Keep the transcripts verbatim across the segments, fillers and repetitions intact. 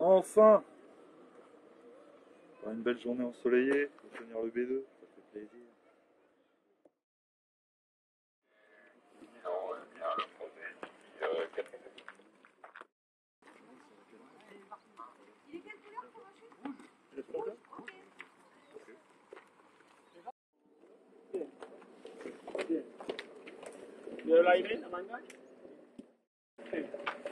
Enfin, une belle journée ensoleillée pour tenir le B deux, ça fait plaisir. Il est quelle couleur ton parachute? Rouge. Ok. You're live in, am I right? Okay.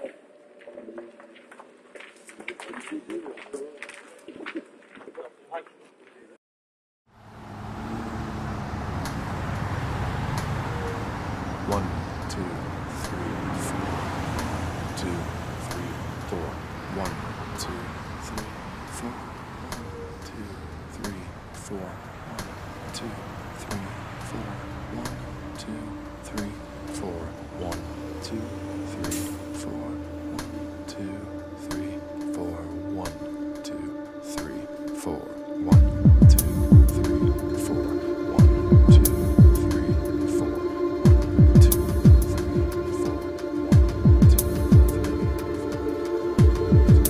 One, two, three, four. Two, three, four. One, two, three, four. One, two, three, four. One, two, three, four. One, two, three, four. One, two, three, four. One, two, three, four. One, two, three, four. One, two, three, four. One, two, three, four. One, two, three, four. One, two, three, four.